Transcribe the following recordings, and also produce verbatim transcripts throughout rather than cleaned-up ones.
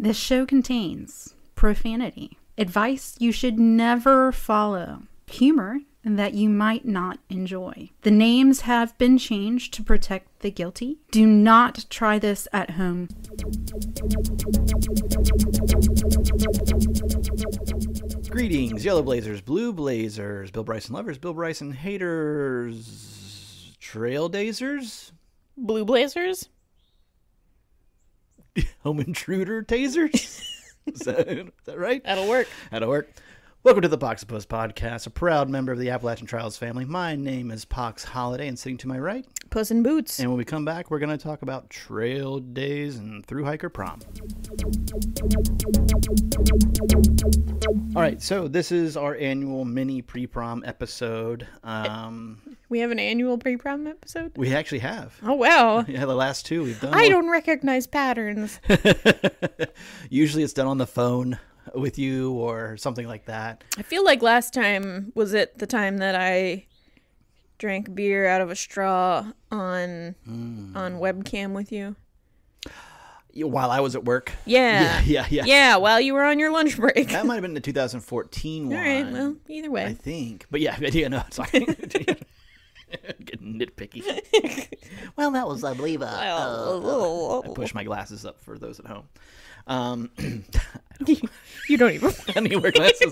This show contains profanity, advice you should never follow, humor that you might not enjoy. The names have been changed to protect the guilty. Do not try this at home. Greetings, Yellow Blazers, Blue Blazers, Bill Bryson lovers, Bill Bryson haters, Trail Dazers, Blue Blazers, Home Intruder Tasers. Is that, is that right? That'll work. That'll work. Welcome to the Pox and Puss Podcast, a proud member of the Appalachian Trail family. My name is Pox Holiday, and sitting to my right, Puss in Boots. And when we come back, we're going to talk about trail days and Thru-Hiker prom. All right, so this is our annual mini pre-prom episode. Um, we have an annual pre-prom episode? We actually have. Oh, wow. Yeah, the last two we've done. I don't recognize patterns. Usually it's done on the phone with you or something like that. I feel like last time was it the time that I drank beer out of a straw on mm. on webcam with you? While I was at work. Yeah. Yeah, yeah, yeah. Yeah, while you were on your lunch break. That might have been the two thousand fourteen one. All right, well, either way. I think. But yeah, yeah, no, it's like getting nitpicky. Well, that was, I believe, uh, uh, I push my glasses up for those at home. Um, don't you don't even I need to wear glasses.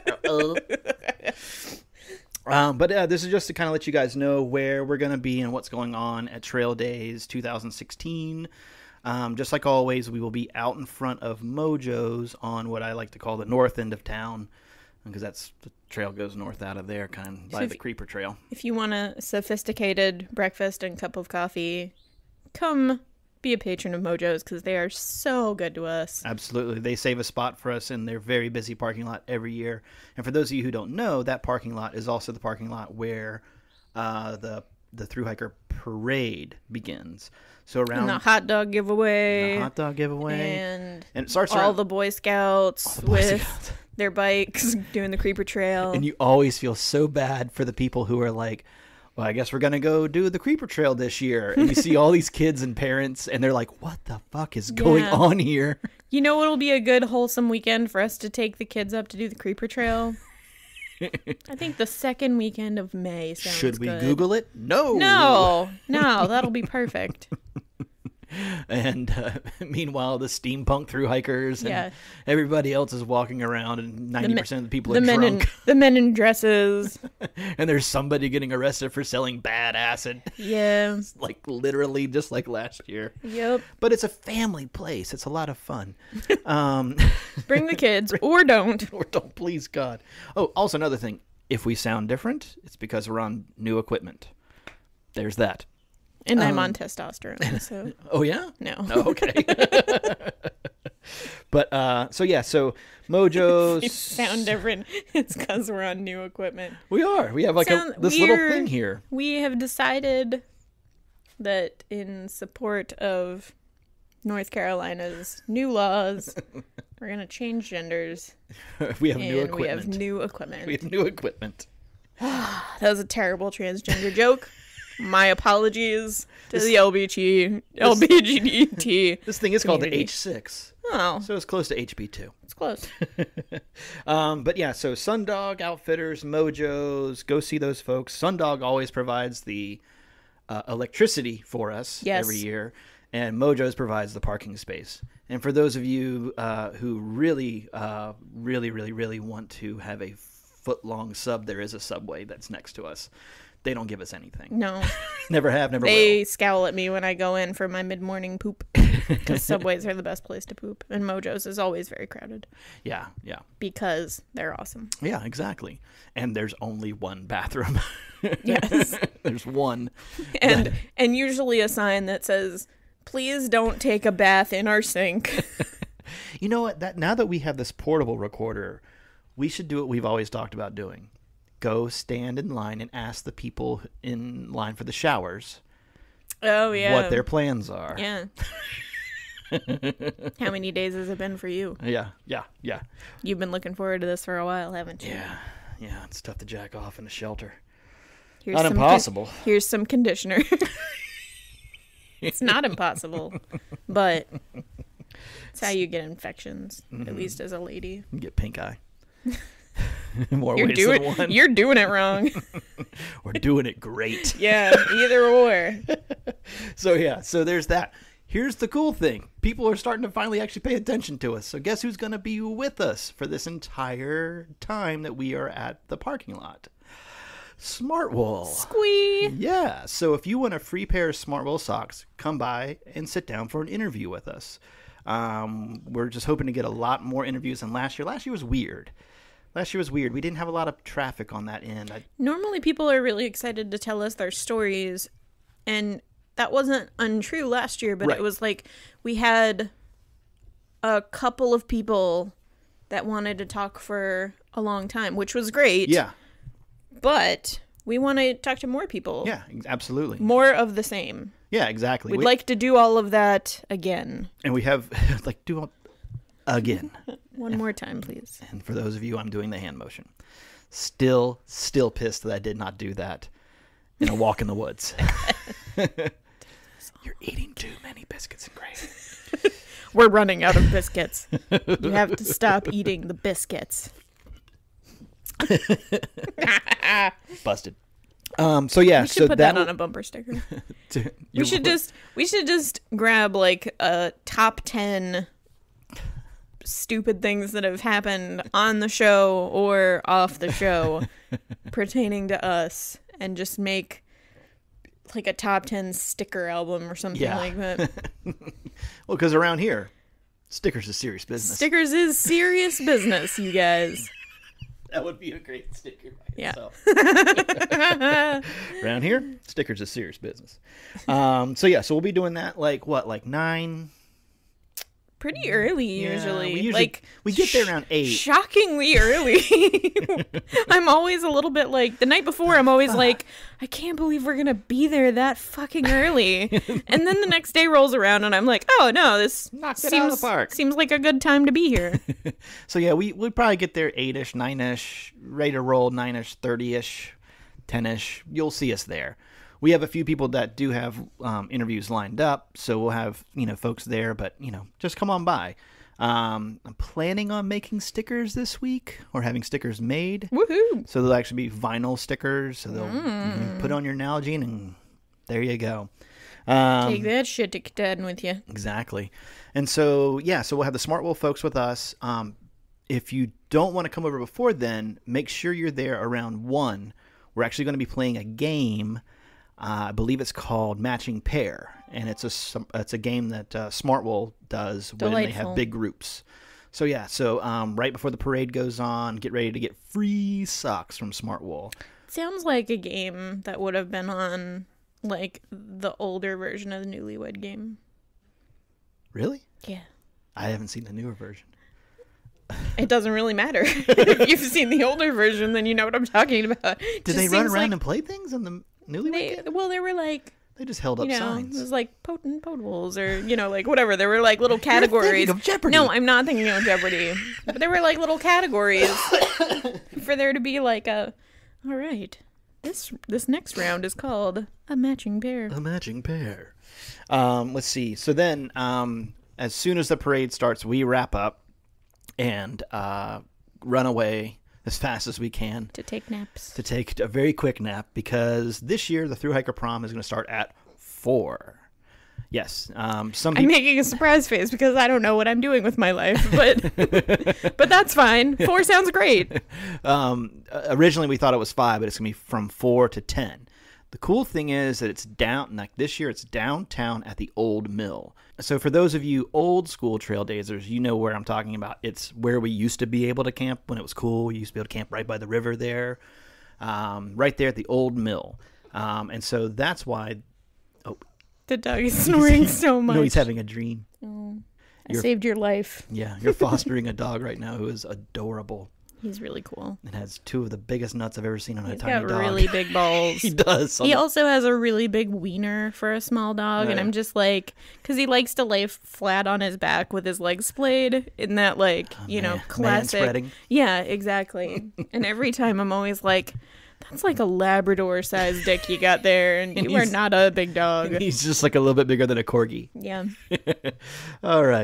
um, but uh, this is just to kind of let you guys know where we're going to be and what's going on at Trail Days two thousand sixteen. Um, just like always, we will be out in front of Mojo's on what I like to call the north end of town, because that's the trail goes north out of there, kind of by so the Creeper Trail. If you want a sophisticated breakfast and cup of coffee, come be a patron of Mojo's, because they are so good to us. Absolutely. They save a spot for us in their very busy parking lot every year. And for those of you who don't know, that parking lot is also the parking lot where uh, the the Thru-Hiker parade begins. So around and the hot dog giveaway. The hot dog giveaway. And, and it starts all around, the Boy Scouts the Boy with Scouts. their bikes doing the Creeper Trail. And you always feel so bad for the people who are like, well, I guess we're going to go do the Creeper Trail this year. And you see all these kids and parents, and they're like, what the fuck is going yeah. on here? You know what'll be a good, wholesome weekend for us to take the kids up to do the Creeper Trail? I think the second weekend of May sounds Should we good. Google it? No. No. No, that'll be perfect. And uh, meanwhile, the steampunk Thru-Hikers and yeah. everybody else is walking around, and ninety percent of the people the are men drunk. In, the men in dresses. And there's somebody getting arrested for selling bad acid. Yeah. It's like literally just like last year. Yep. But it's a family place. It's a lot of fun. Um, Bring the kids, or don't. Or don't, please God. Oh, also another thing. If we sound different, it's because we're on new equipment. There's that. And um, I'm on testosterone, so. Oh, yeah? No. Oh, okay. But, uh, so yeah, so Mojo's. If you sound different, it's because we're on new equipment. We are. We have like sound, a, this little thing here. We have decided that in support of North Carolina's new laws, we're going to change genders. We have and new equipment. we have new equipment. We have new equipment. That was a terrible transgender joke. My apologies to this, the L B G T. This thing is community. called the H six. Oh. So it's close to H B two. It's close. um, but yeah, so Sundog Outfitters, Mojo's, go see those folks. Sundog always provides the uh, electricity for us yes. every year, and Mojo's provides the parking space. And for those of you uh, who really, uh, really, really, really want to have a foot-long sub, there is a Subway that's next to us. They don't give us anything. No. Never have, never they will. They scowl at me when I go in for my mid-morning poop, because Subways are the best place to poop, and Mojo's is always very crowded. Yeah, yeah. Because they're awesome. Yeah, exactly. And there's only one bathroom. Yes. There's one. And that... and usually a sign that says, please don't take a bath in our sink. You know what? That now that we have this portable recorder, we should do what we've always talked about doing. Go stand in line and ask the people in line for the showers oh, yeah. what their plans are. Yeah. How many days has it been for you? Yeah, yeah, yeah. You've been looking forward to this for a while, haven't you? Yeah, yeah. It's tough to jack off in a shelter. Here's Not some impossible. Con- here's some conditioner. It's not impossible, but That's how you get infections, Mm-hmm. at least as a lady. You get pink eye. More You're ways doing, than one. you're doing it wrong. We're doing it great. Yeah, either or. So yeah, so there's that. Here's the cool thing. People are starting to finally actually pay attention to us. So guess who's going to be with us for this entire time that we are at the parking lot? Smartwool. Squee. Yeah. So if you want a free pair of Smartwool socks, come by and sit down for an interview with us. Um, we're just hoping to get a lot more interviews than last year. Last year was weird. Last year was weird. We didn't have a lot of traffic on that end. I... Normally people are really excited to tell us their stories, and that wasn't untrue last year, but Right. it was like we had a couple of people that wanted to talk for a long time, which was great. Yeah. But we want to talk to more people. Yeah, absolutely. More of the same. Yeah, exactly. We'd We- like to do all of that again. And we have, like, do all, again. One more time, please. And for those of you, I'm doing the hand motion. Still, still pissed that I did not do that in a walk in the woods. You're eating too many biscuits and gravy. We're running out of biscuits. You have to stop eating the biscuits. Busted. Um. So yeah. We should so put that, on a bumper sticker. We should just we should just grab like a top ten stupid things that have happened on the show or off the show pertaining to us, and just make like a top ten sticker album or something Yeah. like that. Well, because around here, stickers is serious business. Stickers is serious business, you guys. That would be a great sticker by Yeah. itself. Around here, stickers is serious business. Um. So yeah. So we'll be doing that like what, like nine. Pretty early Yeah, usually. we usually like we get there around eight. Shockingly early. I'm always a little bit like the night before I'm always like, I can't believe we're gonna be there that fucking early. And then the next day rolls around and I'm like, oh no, this Knocked it seems, out of the park. seems like a good time to be here. So yeah, we we'd probably get there eight-ish, nine-ish, ready to roll nine-ish, thirty-ish, ten-ish. You'll see us there. We have a few people that do have um, interviews lined up, so we'll have, you know, folks there, but, you know, just come on by. Um, I'm planning on making stickers this week, or having stickers made. Woohoo! So they'll actually be vinyl stickers, so they'll Mm. you can put on your Nalgene, and there you go. Um, Take that shit to Katahdin with you. Exactly. And so, yeah, so we'll have the Smartwool folks with us. Um, if you don't want to come over before then, make sure you're there around one. We're actually going to be playing a game. Uh, I believe it's called Matching Pair, and it's a it's a game that uh, Smartwool does when they Delightful. have big groups. So yeah, so um, right before the parade goes on, get ready to get free socks from Smartwool. Sounds like a game that would have been on like the older version of the Newlywed Game. Really? Yeah. I haven't seen the newer version. It doesn't really matter. If you've seen the older version, then you know what I'm talking about. Did Just they run seems around like and play things in the Newlywed they, Game? well, they were like, They just held up you know, signs. it was like potent potables or, you know, like whatever. There were like little You're categories. thinking of Jeopardy. No, I'm not thinking of Jeopardy. But there were like little categories for there to be like a, all right, this this next round is called a matching pair. A matching pair. Um, let's see. So then, um, as soon as the parade starts, we wrap up and uh, run away as fast as we can To take naps. to take a very quick nap, because this year the Thru-Hiker Prom is going to start at four. Yes. Um, some I'm people. making a surprise face because I don't know what I'm doing with my life, but but that's fine. Four sounds great. Um, originally we thought it was five, but it's going to be from four to ten. The cool thing is that it's down, like this year, it's downtown at the old mill. So for those of you old school trailblazers, you know where I'm talking about. It's where we used to be able to camp when it was cool. We used to be able to camp right by the river there, um, right there at the old mill. Um, and so that's why. Oh, The dog is snoring so much. no, he's having a dream. Oh, I You're- saved your life. Yeah, you're fostering a dog right now who is adorable He's really cool. and has two of the biggest nuts I've ever seen on a He's tiny got dog. really big balls. He does. He also has a really big wiener for a small dog, and Right. I'm just like, because he likes to lay f- flat on his back with his legs splayed in that, like, you know, man- classic. man-spreading. Yeah, exactly. And every time I'm always like, that's like a Labrador-sized dick you got there, and And you are he's- not a big dog. He's just like a little bit bigger than a corgi. Yeah. All right.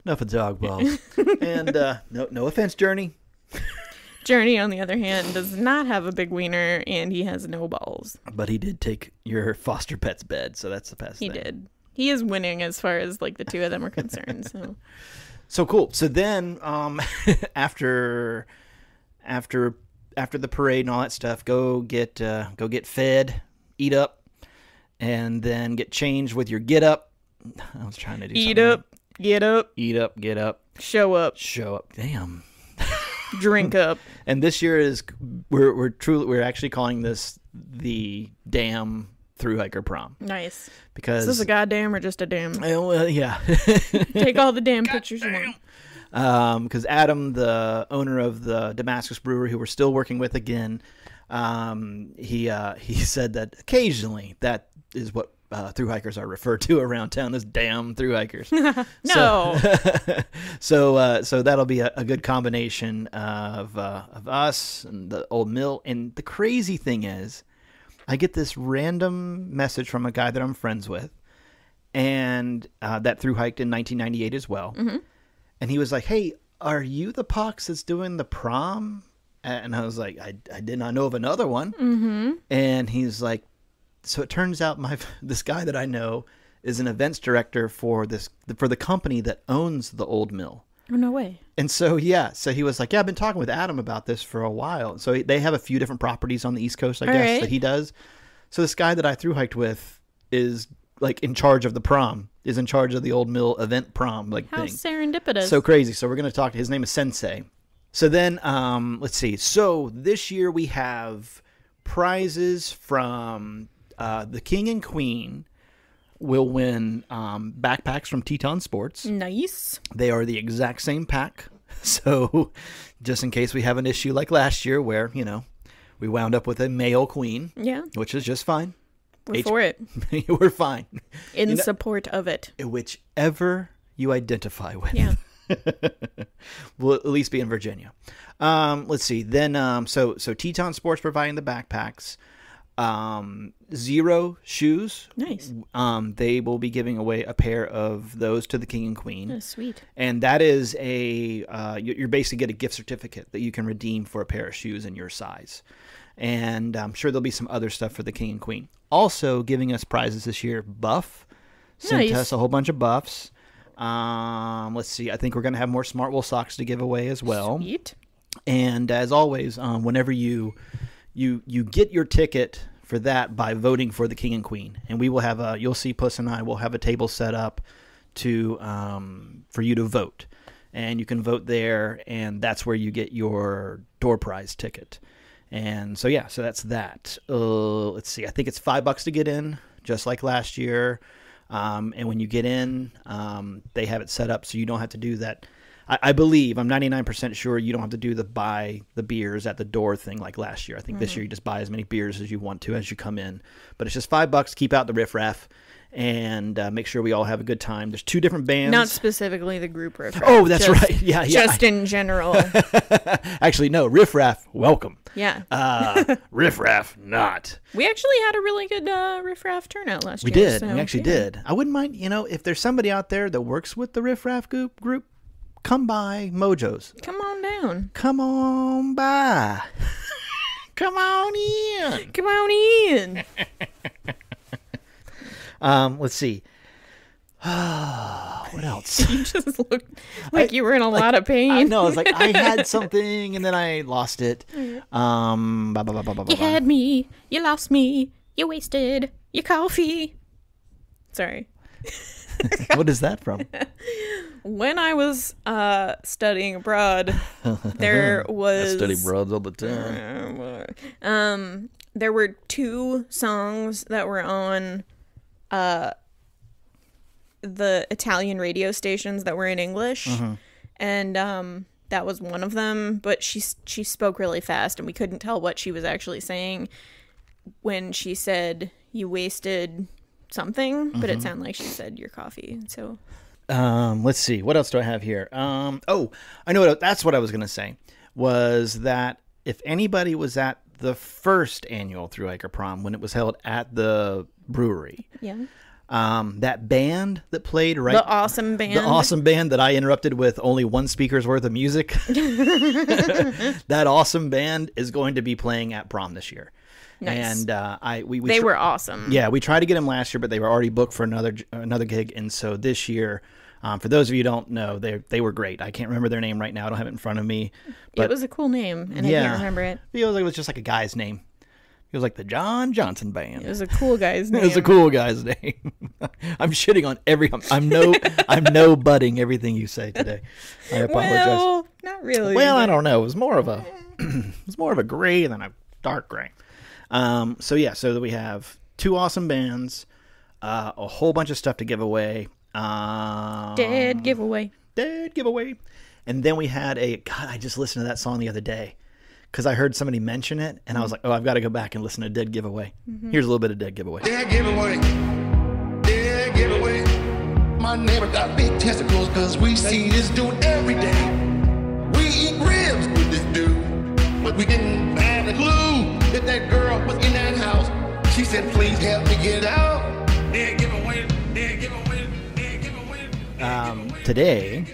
enough of dog balls. And uh, no, no offense, Journey. Journey, on the other hand, does not have a big wiener, and he has no balls. But he did take your foster pet's bed, so that's the best He thing. did. He is winning as far as like the two of them are concerned. So, so cool. So then, um, after, after, after the parade and all that stuff, go get, uh, go get fed, eat up, and then get changed with your get up. I was trying to do eat something up, like, get up, eat up, get up, show up, show up. Damn. drink up. And this year is we're we're truly we're actually calling this the damn Thru-Hiker prom. Nice. Because is this a goddamn or just a damn? Uh, well, yeah. Take all the damn pictures you want. Um, because Adam, the owner of the Damascus Brewery, who we're still working with again, um, he uh, he said that occasionally that is what uh, Thru-Hikers are referred to around town as damn Thru-Hikers. No. So so, uh, so that'll be a, a good combination of uh, of us and the old mill. And the crazy thing is, I get this random message from a guy that I'm friends with, and uh, that Thru-Hiked in nineteen ninety-eight as well. Mm-hmm. And he was like, "Hey, are you the Pox that's doing the prom?" And I was like, I, I did not know of another one. Mm-hmm. And he's like, so it turns out my this guy that I know is an events director for this for the company that owns the old mill. Oh, no way. And so, yeah, so he was like, yeah, I've been talking with Adam about this for a while. So they have a few different properties on the East Coast, I All guess, right. that he does. So this guy that I Thru-Hiked with is like in charge of the prom, is in charge of the old mill event prom like How thing. serendipitous. So crazy. So we're going to talk to his name is Sensei. So then, um, let's see. So this year we have prizes from uh, the King and Queen will win um, backpacks from Teton Sports. Nice. They are the exact same pack. So just in case we have an issue like last year where, you know, we wound up with a male queen. Yeah. Which is just fine. We're H- for it. We're fine. In You know, support of it. whichever you identify with. Yeah. Will at least be in Virginia. Um, let's see. Then, um, so so Teton Sports providing the backpacks. Um, Zero shoes. Nice. Um, they will be giving away a pair of those to the King and Queen. Oh, sweet. And that is a uh, you- you're basically get a gift certificate that you can redeem for a pair of shoes in your size. And I'm sure there'll be some other stuff for the King and Queen. Also giving us prizes this year. Buff sent Nice. us a whole bunch of buffs. Um, let's see. I think we're going to have more Smartwool socks to give away as well. Sweet. And as always, um, whenever you you you get your ticket for that by voting for the King and Queen, and we will have a. You'll see Puss and I will have a table set up to um, for you to vote, and you can vote there, and that's where you get your door prize ticket. And so yeah, so that's that. Uh, let's see. I think it's five bucks to get in, just like last year. Um, and when you get in, um, they have it set up so you don't have to do that. I, I believe, I'm ninety-nine percent sure you don't have to do the buy the beers at the door thing like last year. I think mm-hmm. this year you just buy as many beers as you want to as you come in. But it's just five bucks, keep out the riffraff, and uh, make sure we all have a good time. There's two different bands. Not specifically the group riffraff. Oh, that's just, right. Yeah, yeah. Just in general. Actually, no, riffraff, welcome. Yeah. uh, riffraff, not. We actually had a really good uh, riffraff turnout last we year. We did. So, we actually yeah. did. I wouldn't mind, you know, if there's somebody out there that works with the riffraff group, group come by Mojo's. Come on down. Come on by. Come on in. Come on in. um, let's see. What else? You just looked like I, you were in a like, lot of pain. I know. It's like I had something and then I lost it. Um, bah, bah, bah, bah, bah, you bah. had me. You lost me. You wasted your coffee. Sorry. What is that from? When I was uh, studying abroad, there was I study abroad all the time. Um, there were two songs that were on uh, the Italian radio stations that were in English, Mm-hmm. and um, that was one of them. But she she spoke really fast, and we couldn't tell what she was actually saying when she said "you wasted." Something, but mm-hmm. it sounded like she said your coffee. So, um, let's see. What else do I have here? Um, oh, I know what that's what I was going to say was that if anybody was at the first annual Thru-Hiker prom when it was held at the brewery, yeah, Um, that band that played right, the awesome band, the awesome band that I interrupted with only one speaker's worth of music. That awesome band is going to be playing at prom this year. Nice. And uh, I we, we they tr- were awesome. Yeah, we tried to get them last year, but they were already booked for another another gig, and so this year. Um, for those of you who don't know, they they were great. I can't remember their name right now. I don't have it in front of me. But it was a cool name, and yeah, I can't remember it. It was, like, it was just like a guy's name. It was like the John Johnson Band. It was a cool guy's name. It was a cool guy's name. I'm shitting on every. I'm, I'm no. I'm no butting everything you say today. I apologize. Well, not really. Well, I don't know. It was more of a. It was more of a gray than a dark gray. Um. So yeah. So we have two awesome bands, uh, a whole bunch of stuff to give away. Um, Dead giveaway. Dead giveaway. And then we had a. God, I just listened to that song the other day. Because I heard somebody mention it, and I was like, oh, I've got to go back and listen to Dead Giveaway. Mm-hmm. Here's a little bit of Dead Giveaway. Dead giveaway. Dead giveaway. My neighbor got big testicles because we see this dude every day. We eat ribs with this dude. But we didn't have a clue that that girl was in that house. She said, please help me get out. Dead giveaway. Dead giveaway. Dead giveaway. Um, today...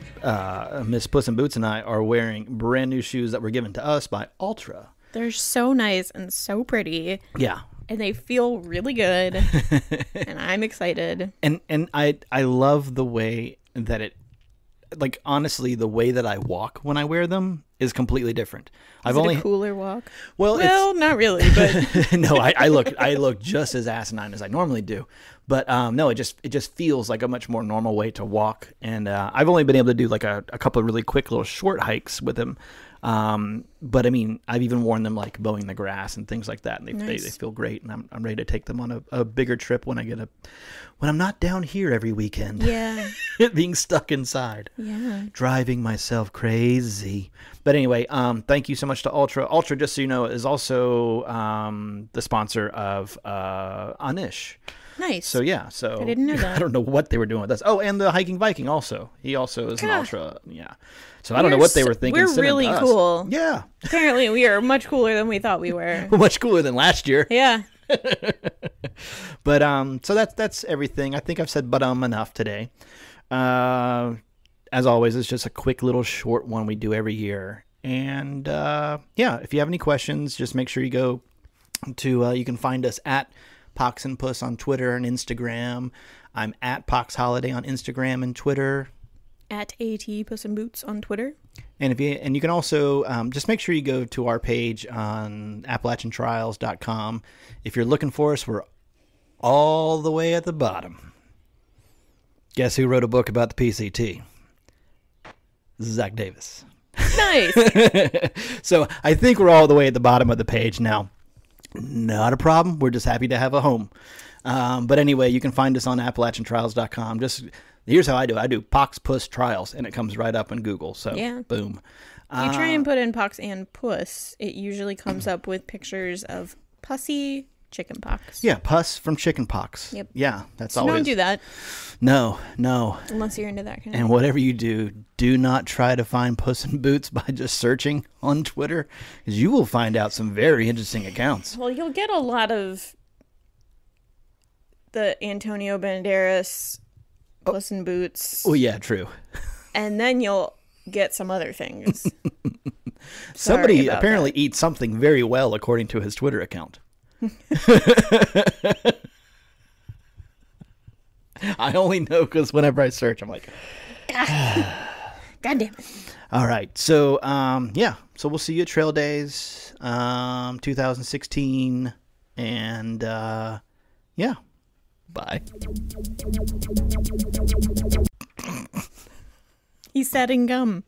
Uh, Miss Puss in Boots and I are wearing brand new shoes that were given to us by Ultra. They're so nice and so pretty. Yeah. And they feel really good. And I'm excited. And and I I love the way that it, like, honestly, the way that I walk when I wear them is completely different. Is I've it only a cooler walk? Well, well, it's, not really, but no, I, I look I look just as asinine as I normally do. But um, no, it just it just feels like a much more normal way to walk. And uh, I've only been able to do like a, a couple of really quick little short hikes with them. Um, but I mean, I've even worn them like mowing the grass and things like that, and they nice. they, they feel great. And I'm I'm ready to take them on a, a bigger trip when I get a when I'm not down here every weekend. Yeah, being stuck inside. Yeah, driving myself crazy. But anyway, um, thank you so much to Ultra. Ultra, just so you know, is also um the sponsor of uh Anish. Nice. So yeah, so I didn't know that. I don't know what they were doing with us. Oh, and the Hiking Viking also. He also is an God. Ultra. Yeah. So I don't know what they were thinking. We're really cool. Yeah. Apparently, we are much cooler than we thought we were. We're much cooler than last year. Yeah. But um, so that's that's everything. I think I've said but um enough today. Uh, as always, it's just a quick little short one we do every year. And uh, yeah, if you have any questions, just make sure you go to. Uh, you can find us at Pox and Puss on Twitter and Instagram. I'm at Pox Holiday on Instagram and Twitter. At AT Puss in Boots on Twitter. And if you and you can also um, just make sure you go to our page on Appalachian Trails dot com. If you're looking for us, we're all the way at the bottom. Guess who wrote a book about the P C T? Zach Davis. Nice. So I think we're all the way at the bottom of the page now. Not a problem. We're just happy to have a home. Um, but anyway, you can find us on Appalachian Trails dot com. Just here's how I do it. I do Pox Puss Trials, and it comes right up in Google. So yeah. Boom. If you try and put in Pox and Puss, it usually comes up with pictures of pussy chicken pox. Yeah, pus from chicken pox. Yep. Yeah, that's so always. Don't do that. No, no. Unless you're into that kind of And thing. whatever you do, do not try to find Puss in Boots by just searching on Twitter, because you will find out some very interesting accounts. Well, you'll get a lot of the Antonio Banderas Puss in Boots. Oh, yeah, true. And then you'll get some other things. Somebody apparently that. eats something very well, according to his Twitter account. I only know because whenever I search, I'm like, God damn it. All right. So, um, yeah. So we'll see you at Trail Days, um, two thousand sixteen. And, uh, yeah. Bye. He's setting gum.